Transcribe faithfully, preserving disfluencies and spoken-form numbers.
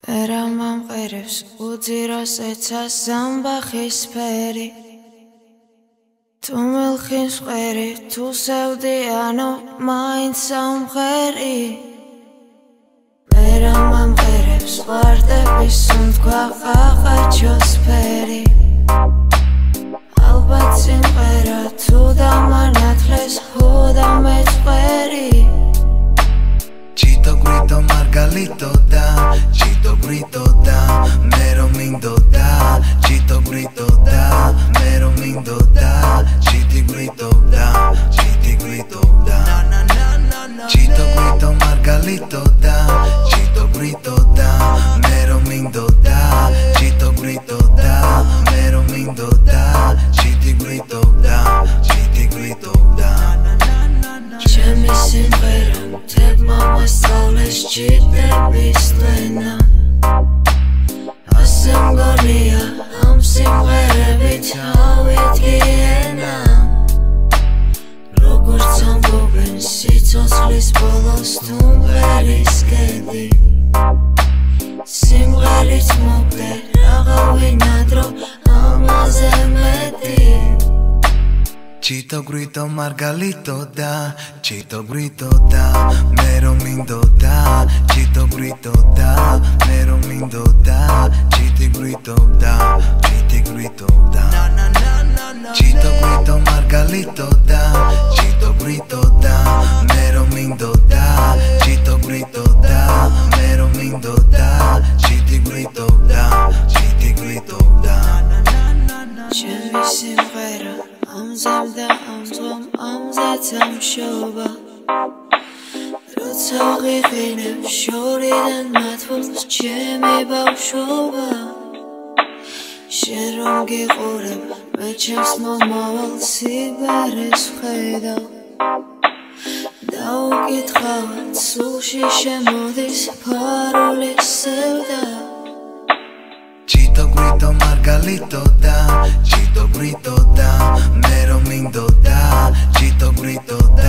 Era mamqirებს უძიროს ეცას ზამბახის ფერი თუ მილხინს ყვერი თუ სევდიანო მაინც სამღერი Era mamqirებს ვარდების უნთქვა ყაყაჩოს ფერი ალბათ სიმღერა თუ დამანათლეს ჰოდა მეწყერი Chito grito margalito da Chito grito da Mero mindo da Chito grito da Mero mindo da Chiti grito da Chiti grito da Chito grito margalito da Chito grito da Mero mindo da Chito grito da Mero mindo da Chiti grito da Chiti grito da Ჩემი სიმღერა მთებ მომასწავლეს ჭირდების ტვენა ასე მგონია ამ სიმღერებით ავიდგიენა როგორც ამბობენ სიცოცხლის ბოლოს თუ მღერის კედი სიმღერით მოკლე რაღა ვინადრო ამაზე მეტი Chito grito margalito da Chito grito da Mero mindo da Chito grito da Mero mindo da Chiti grito da Chiti grito da Chito grito margalito da Chito grito da Mero mindo da Chito grito da Mero mindo da Chiti grito da Chiti grito da Ჩემი სიმღერა ამზემ და ამძღვამ ამზეც ამშობა როცა ვიღინებ შორიდან მათვალს ჩემი ბავშვობა შენ რომ გიყურებ მე ჩემს მომავალ სიბერეს ვხედავ დაუკითხავად სულში შემოდის ფარულის სევდა Chito grito margalito da Chito grito da Mero mindo da Chito grito da